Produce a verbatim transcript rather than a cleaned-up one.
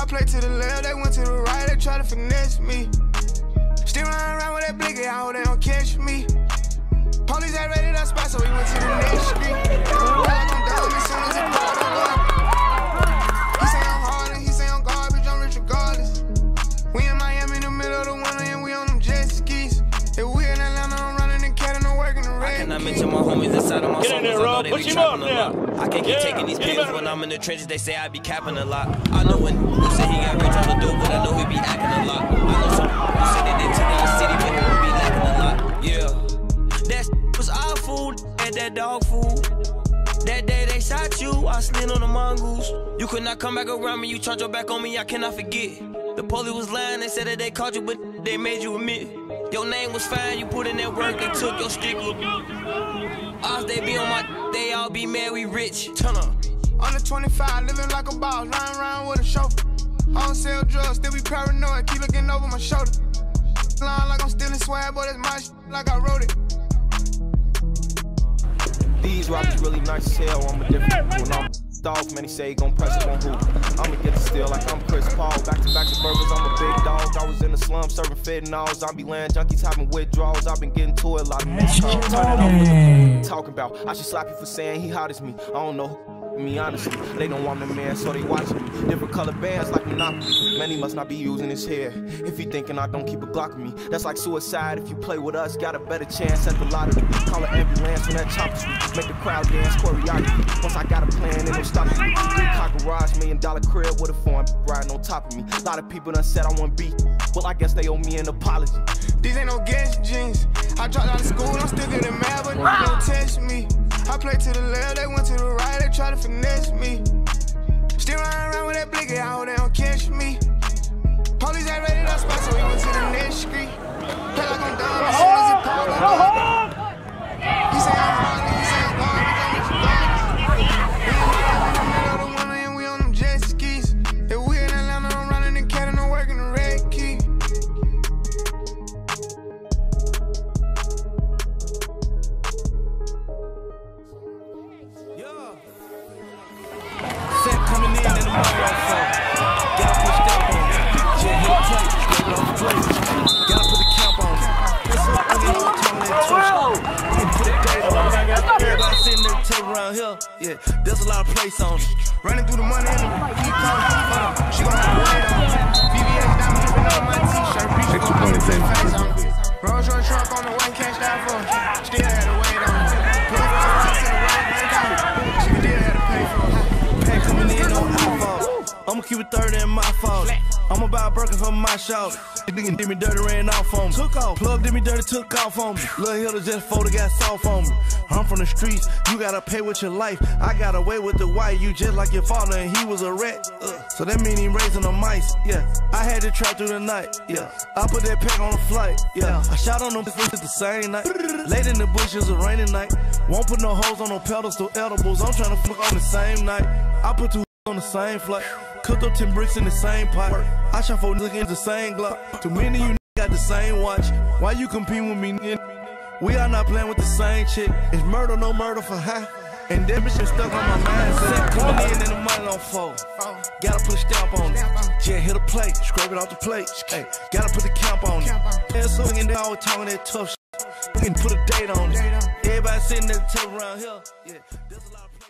I play to the left, they went to the right, they try to finesse me. Still running around with that blicky, I hope they don't catch me. Police had raided our spot, so we went to the next street. Feel like I'm down as soon as it poured over. He say I'm hard and he say I'm garbage, I'm rich regardless. We in Miami in the middle of the winter and we on them jet skis. If we in Atlanta, I'm running and catting and working the red. I cannot mention my homies inside of my songs, I know they be trapping a lot. I can't keep taking these pills when I'm in the trenches, they say I be capping a lot. I know when you say he got rich on the dope, but I know he be acting a lot. I know some who say that they took in the city, but he be lacking a lot. Yeah, that was our food and that dog food. That day they shot you, I slid on the mongoose. You could not come back around me, you turned your back on me, I cannot forget. The police was lying, they said that they caught you, but they made you admit. Your name was fine, you put in that work, they took your sticker. Us, they be on my, they all be mad, we rich. Turn up. Under twenty-five, living like a boss, riding around with a chauffeur. I don't sell drugs, still be paranoid, keep looking over my shoulder. Lying like I'm stealing swag, but it's my shit, like I wrote it. These rappers really nice as hell, I'm a different when I'm off, man, he say he gon' press it on who. I'ma get it still like I'm Chris Paul. Back to back to burgers, I'm a big dog. I was in the slum serving fentanyls. I be land junkies having withdrawals. I've been getting to it, a lot of men turn it off. What the talking about? I should slap you for saying he hot as me. I don't know me, honestly. They don't want the man, so they watching me. Different color bands like Monopoly. Man, he must not be using his hair. If he thinking I don't keep a Glock of me, that's like suicide. If you play with us, got a better chance at the lottery. Call an ambulance when that chopper sweep. Make the crowd dance choreography. Once I got a plan, ain't no stopping me. Cock garage, million dollar crib with a foreign riding on top of me. A lot of people done said I want beat. Well, I guess they owe me an apology. These ain't no gas jeans. I dropped out of school, I'm still getting mad, but they don't test me. I play to the left, they went to the right, they try to finesse me. Still running around with that blicky, I hope they don't catch me. Police had raided our spot, so we went to the next street. Feel like I'm down as soon as it poured over. He say I'm hard and he say I'm garbage, I'm rich regardless. We in the middle of the winter and we on them jet skis. If we in Atlanta, I'm running and catting and working the red key. Coming in in the microphone. Gotta put step on it. Just hit play, straight off the plate. Gotta put the cap on it. It's up when you know tongue that twist. And put a date on it. Everybody sitting there tape around here. Yeah, there's a lot of place on it. Running through the money in the keep calling. She gon' have to wait on it. V V S diamond dripping on my t-shirt. She gon' have to face on it. Rolls Royce truck on the way, cashed out for it. Still had to wait on it. Put a to the right, bank on it. She still had to pay for it. Coming in on iPhone. I'ma keep it thirty in my fault. I'ma buy a Birkin for my shout. This nigga did me dirty, ran off on me. Took off. Plug did me dirty, took off on me. Lil' Hitter just folded, got soft on me. I'm from the streets, you gotta pay with your life. I got away with the white, you just like your father and he was a rat. Uh, so that mean he raising the mice, yeah. I had to trap through the night, yeah. I put that pack on the flight, yeah. I shot on them bitches the same night. Late in the bush, it was a rainy night. Won't put no hoes on no pedestals, edibles. I'm trying to fuck on the same night. I put two on the same flight. Cooked up ten bricks in the same pot. I shot four niggas in the same Glock. Too many of you got the same watch. Why you compete with me? We are not playing with the same chick. It's murder, no murder for high. And that bitch is stuck on my mindset. Coming in and the money don't fold. Gotta put a stamp on it. Just hit a plate, scrape it off the plate. Hey, gotta put the camp on it. And so and they always talking that tough shit. We can put a date on it. Everybody sitting there the table around here. Yeah, there's a lot of